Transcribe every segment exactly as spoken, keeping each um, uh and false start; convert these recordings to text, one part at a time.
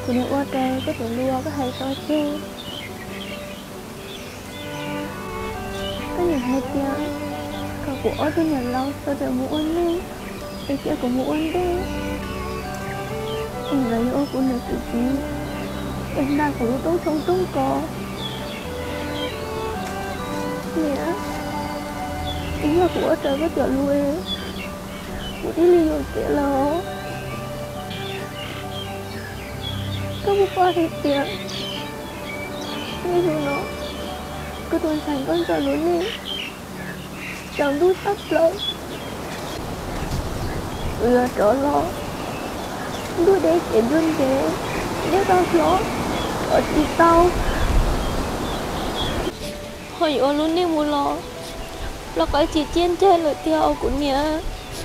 tụi nó qua đây có tụi lúa có hay sao chứ cái nhà hay kia cả của cái nhà lâu sao để muốn đi cái kia cũng muốn đi em lấy ô của người tự chí em đang của lúc tốt trong trung có mẹ ý là của trời có chợ lui của đi đi rồi kể là có một qua thì kìa nghe dù nó cứ tuần thành con chợ luôn đi chẳng đút sắp lợi vừa trở lo đuôi để chạy luôn kìa nếu tao gió ở chị tao hồi ở luôn đi mua lo lo có chị chiên chơi rồi theo của nhà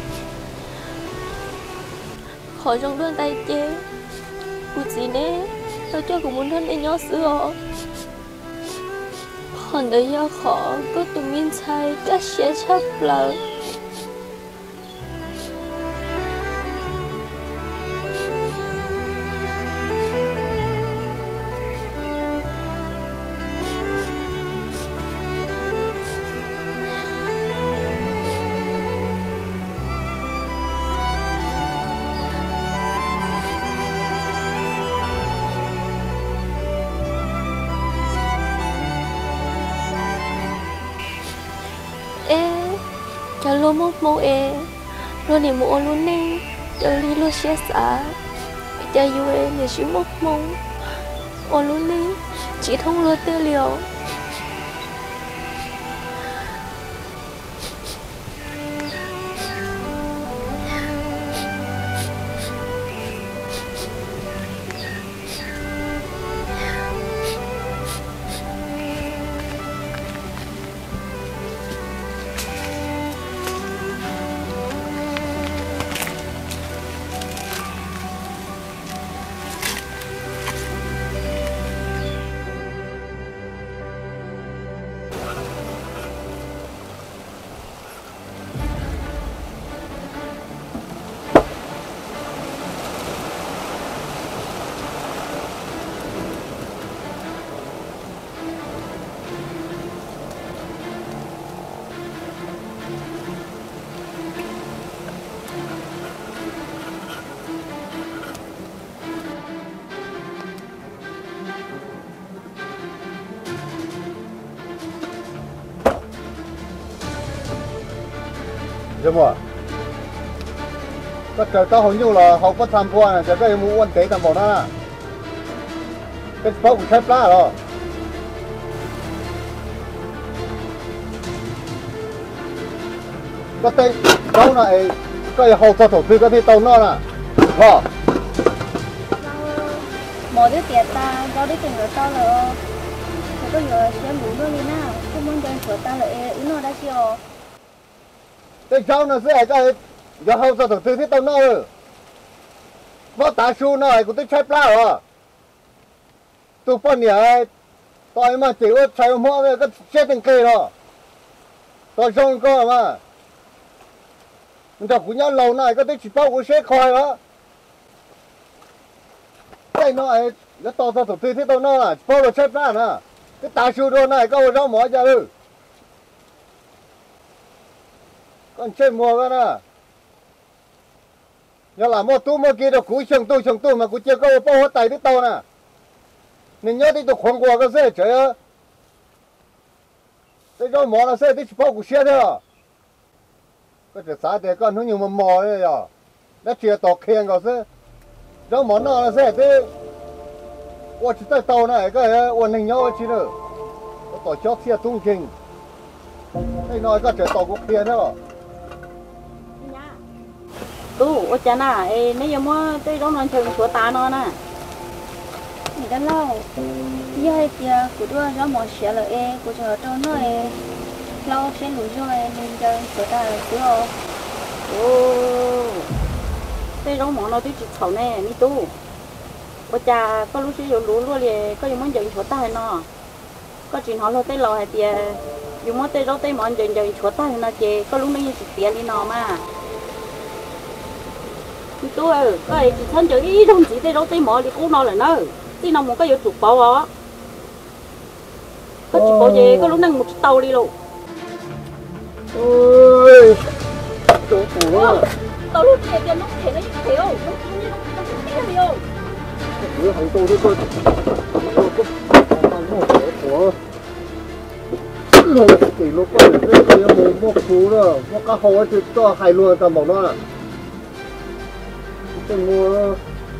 khỏi trong đơn tay chê của chị nè tao cho của muốn thân để nhỏ xưa còn đời do khó có tụi mình sai các sẽ chấp lời cho luôn một mẫu e luôn để mua luôn nè cho đi luôn xe xả cho yêu em để chỉ một mẫu ô luôn nè chỉ thông luôn tư liệu Đúng rồi. Cái trời tao hồi như là học có tham quan này, cái mua quan tế tầm bảo nó là cái phẫu cũng xếp lá rồi. Cái tay tao này cái hậu sao thổ tư cái tay tao nó là hả? một đứa tiệt ta rau đi tìm rồi tao là có giờ xem đủ luôn đi nào không muốn chơi của ta là ý nó đã chiều cái cháu nó sẽ cái giờ hậu sao thổ tư thế tao nó rồi nó tá su nó này cũng tới xếp lá rồi tụi phân nhỉ tao mà chỉ có xài mua cái xếp thành cây rồi tao xong coi mà mình đọc của nhau lâu này có tới chỉ bao của xếp khỏi đó cái nó này nó to to thổ tư thế tao nó là bao là xếp lá nè cái tá su đồ này có rau mỏ ra được con chơi mua cái nè nhớ là mua tu mua kia được cúi chồng tu chồng tu mà cúi chưa có bao hết tay đứt tao nè nên nhớ đi tụi khoan qua cái xe trời ơi cái rau mỏ là xe đi bao của xe thôi cái chuyện xã thì con nó nhiều mà mò đấy à nó chia tọt khen rồi chứ rau mỏ nó là xe thế ôi chỉ tay tàu này cái ôi nên nhớ chứ nữa nó tọt chót xe tung trình cái nói cái chuyện tàu của khen đó tu ở cha na ê nếu như mà tới đó nó chừng của ta nó nè mình đã lâu giờ kia của đua nó một xe là e của chờ cho nó e lâu sẽ lùi rồi nên chơi của ta là cứ ô ô tới đó món nó tới chịu khẩu nè mi tu ở cha có lúc sử dụng lúa luôn thì có dùng món chừng của ta nó có chuyện họ lo tới lò hay tiền dùng món tới đó tới món chừng chừng của ta nó chè có lúc nó như tiền đi nó mà tôi cái chỉ thân cho ít không chỉ để đâu tới mỏ thì cũng nó là nó tí nào một cái yếu chụp bao á có chụp bao gì có lúc năng một tàu đi luôn ôi chỗ của tàu lúc tiền tiền lúc tiền nó thiếu lúc tiền nó tiền nhiều cứ hàng tô thôi thôi tôi có hàng một chỗ của rồi thì lúc có cái cái một một số đó một cái hồ thì cho hai luôn tầm bảo nó tôi mua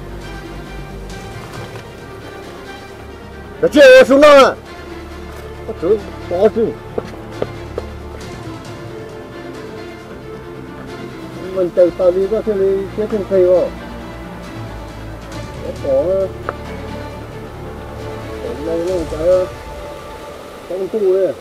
nó chơi xuống nó có thứ có chứ mình từ tàu đi có thể đi chết thêm thầy vào có hôm nay nó cái trong tu đây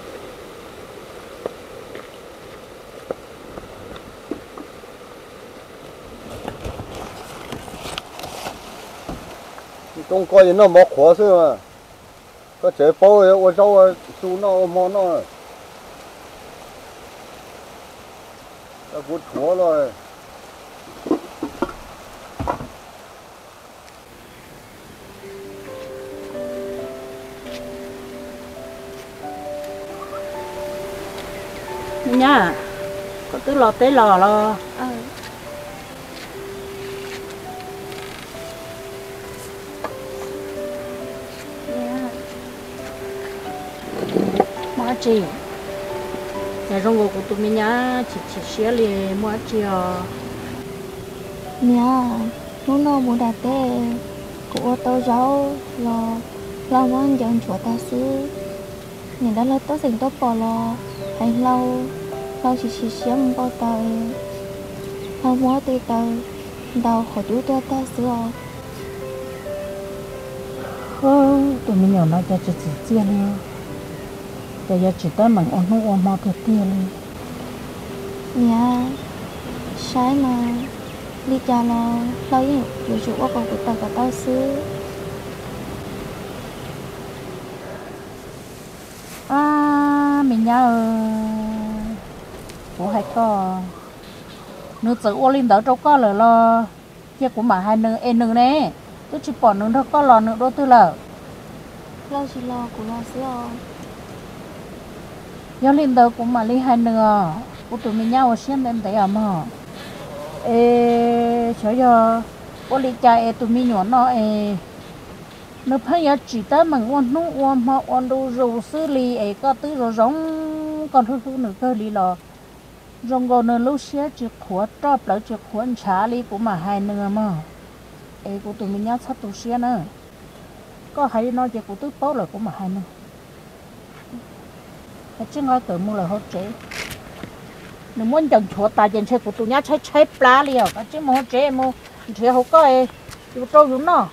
trong coi nó mọc khó xưa mà có chế bao ở đâu su nó mò nó nó vút khó rồi nha có cứ lò tới lò lo ờ mua chi nhà trong ngô của tụi mình nhá chỉ chỉ xé liền mua chi à nhà nó nó muốn đặt tê của tôi rau lo lo món dọn chuột ta xứ nhìn đó là tôi dành tôi bỏ lo hay lâu lâu chỉ chỉ xem bao tay lâu mua tươi tay đầu khỏi chú tôi ta xứ à tụi mình nhỏ nói cho chỉ chỉ chiên thôi giờ giờ chỉ tới mình ăn không ăn mò thiệt tiền nhà sai mà đi cha lo lâu như dù chủ có còn của tao cả tao xứ à mình nhớ của hai con nước tự ô linh đỡ trâu con là lo kia của mà hai nương em nương nè tôi chỉ bỏ nương thôi có lò nương đôi tư lợ lâu chỉ lo của lo xứ à do linh đỡ của mà linh hai nương của tụi mình nhau xem em thấy à mà ê chờ giờ ô linh cha ê tụi mình nhỏ nó ê nó phải giờ chỉ tới mình ôn nung ôn mà ôn đồ rượu xử lý ê có thứ rồi giống còn thứ thứ nữa cơ đi lò rong gò nơ lúc xưa chỉ khóa trộp lại chỉ khóa trả li của mà hai nửa mà ê của tụi mình nhớ sắp tụi xưa nữa có hay nói chỉ của tụi bố là của mà hai nửa cái chứ nói tự mua là hỗ trợ nếu muốn chọn chỗ tài chính xe của tụi nhá chơi chơi plá liều cái chứ mua hỗ trợ mua thì không có ê tụi trâu đúng nó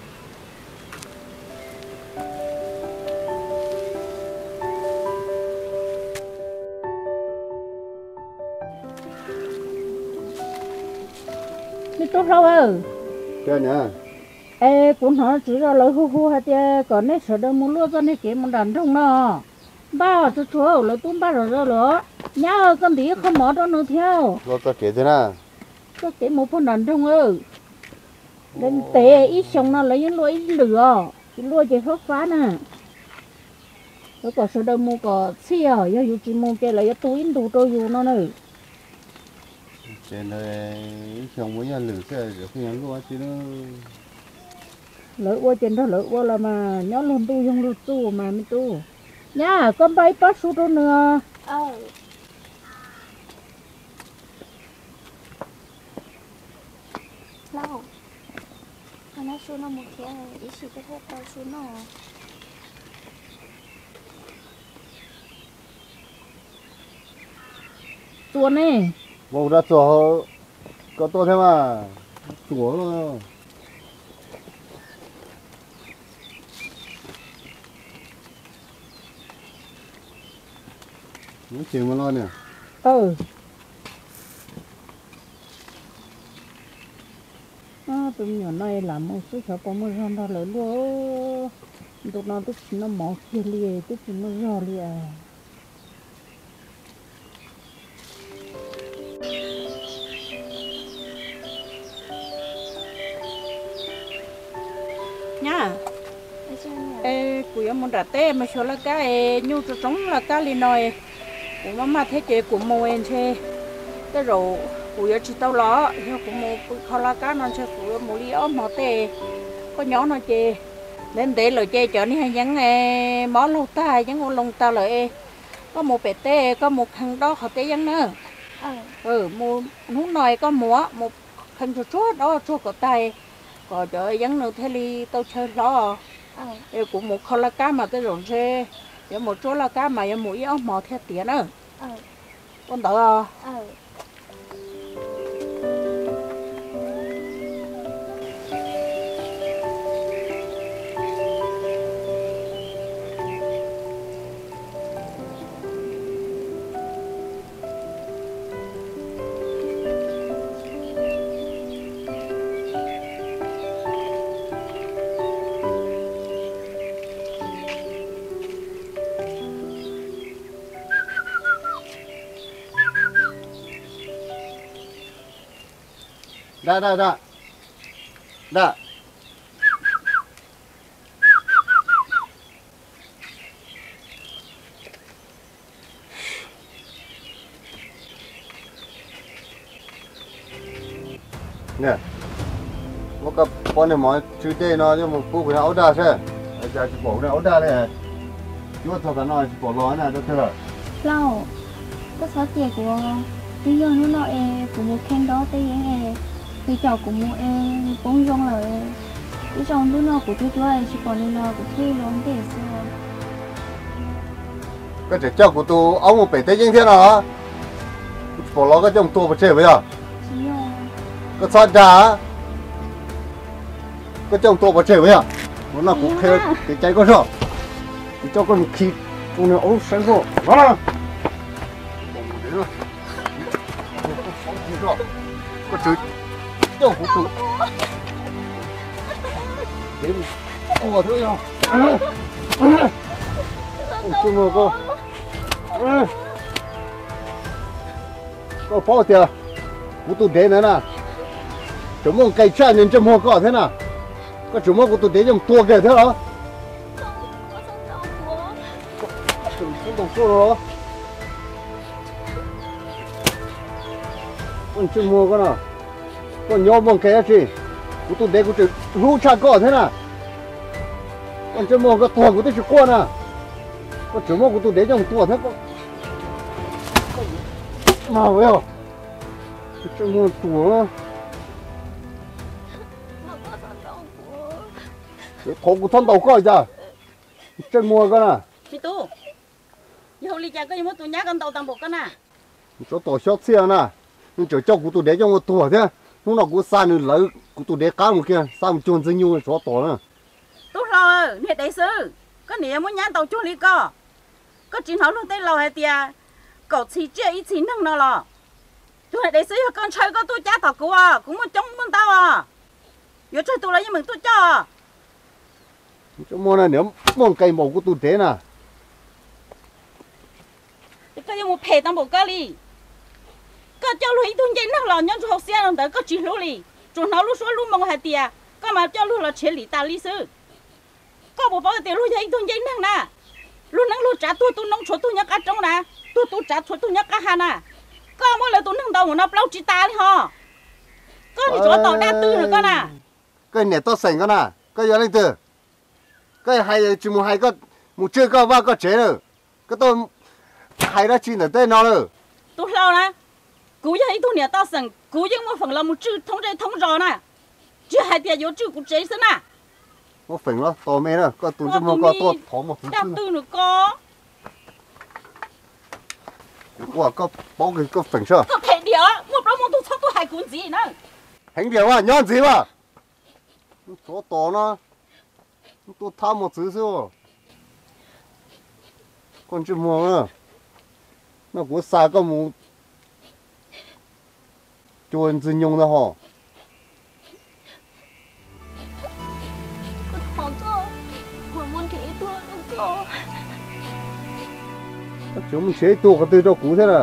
đi tốt đâu ơi chơi nhá ê cũng hỏi chỉ ra lời hu hu hay chứ còn nếu sợ đâu muốn lúa cho nên kiếm một đàn trong nó ba cho chúa lời tún ba rồi rồi nhá con tí không mở đó nữa theo lo cho kể thế nào có cái một phần đàn trong ơi đến tệ ít xong nó lấy những lúa ít lửa cái lúa chỉ phát phá nè rồi còn sợ đâu mua có xì ở giờ dù chỉ mua cái lấy túi đủ tôi dù nó nữa trên đây chồng mới nhà lử xe được khi ăn luôn chứ nó lỡ qua trên đó lỡ qua là mà nhớ luôn tu dùng luôn tu mà mới tu nhá con bay bắt số đó nữa ờ lâu anh nói số nó một kia ý chỉ có thể tao số nó tuần này một ra chỗ có to thế mà chúa nó nó chịu mà lo nè ừ à, tụi nhỏ này làm một số chỗ có một rong đó lớn luôn tụi nó tụi nó mỏ kia liền tụi nó rò liền nha ê cụ yêu muốn đặt té mà số là cái nhu cho sống là cái li nói cụ mà mà thế chế cụ mua em chơi cái rồi cụ yêu chỉ tao ló nhưng cụ mua khó là cái nó chơi cụ yêu mua li ốm mỏ tê có nhỏ nó chơi nên để lời chơi cho nên vẫn mỏ lâu ta vẫn ngon lông ta lời có một bể tê có một thằng đó họ tê vẫn nữa ừ mua muốn nói có múa một thằng chuột chuột đó chuột của tay còn trời vẫn nữa thế li tao chơi lo em cũng một con lá cá mà tới rồi xe có một chỗ lá cá mà em mũi ốc mò theo tiền nữa con tớ Đã, đã, đã. Đã. Nè. Một cái con này mọi chữ tê nó nhưng mà phụ của nó áo đa xe. Ở nhà chỉ bỏ nó áo đa này. Chú thật là nói chỉ bỏ lói này đó thôi. Lâu. Có sáu tiền của bây giờ nó nói của một khen đó tới em bây giờ của một em bốn rong rồi cái rong lúc nào của tôi tôi chỉ còn lúc nào của tôi luôn để xưa cái trẻ cháu của tôi ông một bể tế như thế nào bỏ lói cái trong tua một chơi bây giờ cái sao trả cái trong tua một chơi bây giờ muốn là cũng kêu cái cháy có sợ thì cho con khí con này ốm sáng rồi đó là có chữ đâu cũng chữ đến cô thôi nhau cô mua cô cô phô tiền cũng tụt đến nữa nè chúng mình cây cha nên chăm hoa cỏ thế nào có chúng mình cũng tụt đến trong tua kìa thế đó không đồng cô rồi con chim mua con nào con nhỏ bằng cái gì của tôi để của tôi rú cha cỏ thế nào con chim mua cái tuồng của tôi chỉ con à con chim mua của tôi để trong tuồng thế con nào vậy con chim mua tuồng thằng của thằng đầu coi ra chim mua con à chị tu giờ li cha có những món tụi nhá con tàu tàu bột con à chỗ tổ short xe nè nhưng chỗ cho của tôi để trong một tuồng thế lúc nào cũng xa nữa lấy của tôi để cá một kia sao một chôn dưới nhau chỗ tổ nữa tốt rồi nè đại sư có nè muốn nhá tàu chôn li co có chuyện họ luôn tới lâu hay tia cậu chỉ chơi ít chín thằng nào lo tôi này đại sư con chơi có tôi cha thọ của à cũng muốn chống muốn tao à giờ chơi tôi lấy như mình tôi cho chỗ mua này nếu mong cây màu của tôi thế nè cái gì một phe tao một cái đi có cho lui tôi chơi nó là nhân học xe làm tới có chuyện lui đi chúng nó lui xuống lui mong hai tia có mà cho lui là chuyện lý ta lý sư có một bao tiền lui chơi tôi chơi năng nè lui năng lui trả tôi tôi nông chuột tôi nhắc cá trong nè tôi tôi trả chuột tôi nhắc cá hà nè có mỗi lần tôi năng đầu nó bao chỉ ta đi ho có thì chỗ tàu đa tư rồi con nè cái này tôi sành con nè cái giờ lên từ cái hay chỉ một hay có một chơi có ba có chế rồi cái tôi hay đã chi là tên nó rồi tôi lo nè cú vậy tôi nè tao sành cú nhưng một phần là một chữ thông chế thông rõ nè chứ hai tiền vô chữ cũng chế sẵn nè một phần đó to mê nữa có tụi chúng nó có to thỏ một thứ đa tư nữa có qua có bao cái có phần sao có thể điều một lúc một tôi sao tôi hay cuốn gì nữa hành điều à nhon gì mà chỗ to nó tôi tham một thứ xíu con chim mua nữa nó cũng xa có một chuồn dân nhung đó hả con thọ con muốn thế tôi không có chúng mình chế tu cái từ cho cũ thế nào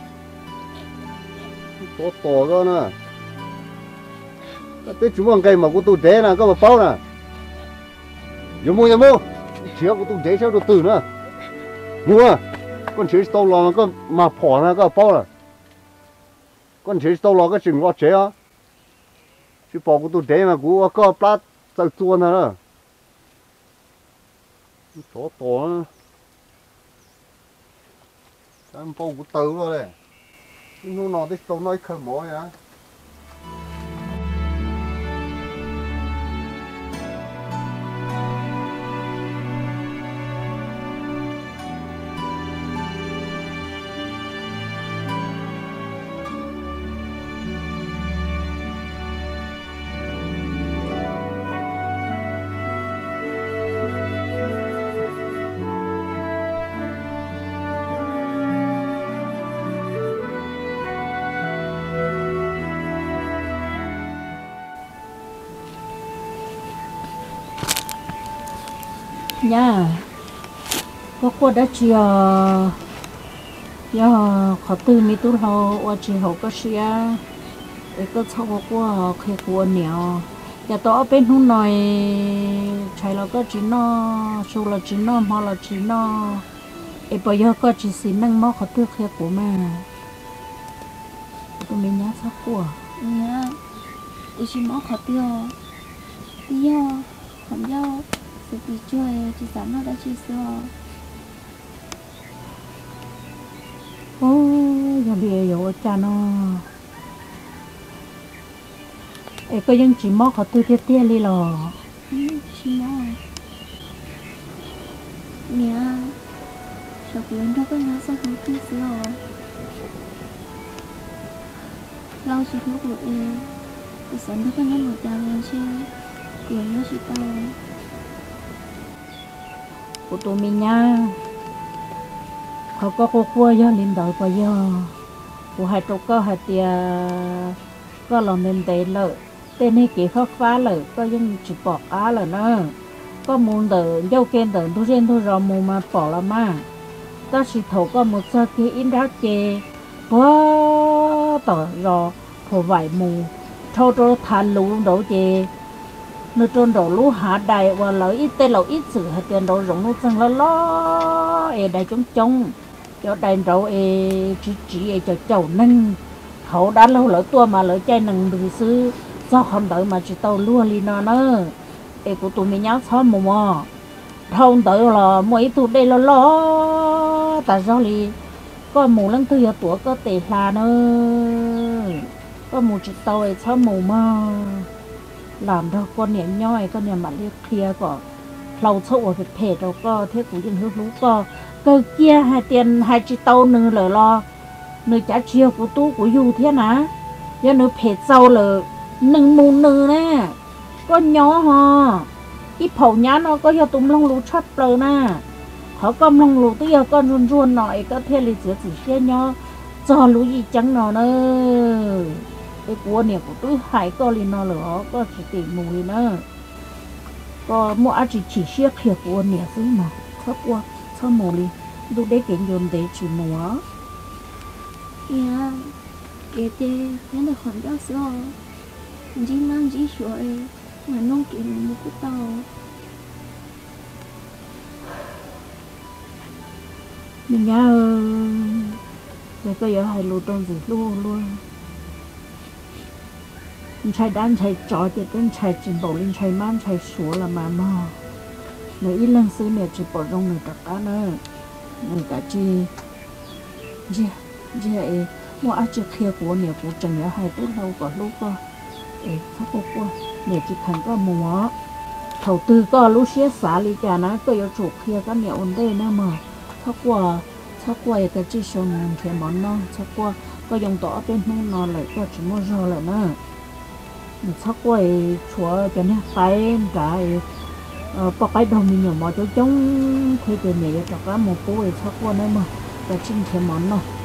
có to đó nè cái chúng mình cây mà của tôi thế nè có một bao nè giờ mua giờ mua chiếu của tôi để sao đồ tử nữa mua con chế tàu lò con mà phỏ ra có bao rồi con chế tàu lò cái chừng lo chế á chứ bỏ của tôi để mà của có plát sao tuôn nữa chỗ to nữa em bao của tàu rồi đấy nó nó đi tàu nói khơi mỏ vậy nha có qua đã chia ya khó từ mi tu họ và chỉ họ có xia để có sau qua khi qua nhiều ya to bên hôm nay chạy là có chỉ nó số là chỉ nó mà là chỉ nó e bây giờ có chỉ xin năng mò khó từ khi của mà tụi mình nhớ sao của nhá tôi chỉ mỏ khó tiêu tiêu không giao sự bị chơi chỉ dám nó đã chỉ sợ ô giờ bây giờ cha nó ê có những chỉ mò khó từ tiệt tiệt đi lò chỉ mỏ nhá sao cũng đâu có nhớ sao cũng cứ sợ lâu chỉ thuốc của em thì sẵn đâu có nhớ một đào lên chứ cười nó chỉ tao của tụi mình nha họ có cô cua do linh đợi bao giờ của hai trâu có hai tia có lòng nên tệ lợi tên này kỹ khó phá lợi có những chỉ bỏ á lợi nữa có muốn đợi dâu kén đợi thu trên thu rồi mù mà bỏ là mà ta chỉ thấu có một sơ kia in đá chê quá tỏ rồi phổ vải mù thâu trâu than lũ đổ chê nơi trôn đổ lũ hạ đại và lợi ít tên lẩu ít sự hạt tiền đổ rộng nó chẳng là lo ê đại chống chống cho đại rau ê chỉ chỉ ê cho chậu nâng hậu đã lâu lỡ tua mà lỡ chai nâng được sư do không đợi mà chỉ tàu lúa li nó nữa ê của tụi mình nháo xóa mù mò không đợi là mỗi tụi đây là lo tại sao li có mù lăng tư giờ tuổi có tệ là nữa có mù chỉ tàu ê xóa mù mà làm đâu con nhẹ nhoi con nhẹ mặt liếc kia có lâu sâu ở việc thể đâu có thế cũng những hữu có cơ kia hai tiền hai chỉ tàu nương lỡ lo nương trả chiêu của tú của du thế nào do nương phê sâu lỡ nương mù nương nè con nhỏ hò ít phẩu nhá nó có do tụm lông lú chót lỡ nè họ con lông lú tới giờ con run run nọi có thể là chỉ chỉ xe nhỏ cho lú gì chẳng nó nữa cái cua này của tôi hai con liền nó lửa có chỉ tìm mùi nữa có mua chỉ chỉ xiết kia cua này chứ mà sao cua sao mùi đi tôi để cái nhôm để chỉ mua dạ cái tê cái này còn rất sợ chỉ mang chỉ sợ mà nông kiện một cái tàu mình nhớ rồi có giờ hai lô trong gì luôn luôn chạy đan chạy trò thì tên chạy chỉnh bảo linh chạy man chạy sủa là mà mà người ít lần xưa này chỉ bỏ rong người tất cả nữa người cả chi gì gì ấy mua ăn chưa kia của nhiều của chẳng nhớ hai tốt lâu có lúc có ấy phát cô qua nhiều chỉ thành có mùa đầu tư có lúc xé xả đi cả nó có yêu chủ kia cái nhiều vấn đề nữa mà phát qua phát qua cái chỉ số mình thì món non phát qua có dùng tỏ bên nông non lại có chỉ mua rau lại nữa sắp quay chúa cho nên phải cái bọc cái đồng mình nhiều món cho chống thế từ này cho cả một cô ấy sắp qua nữa mà và chinh thêm món nào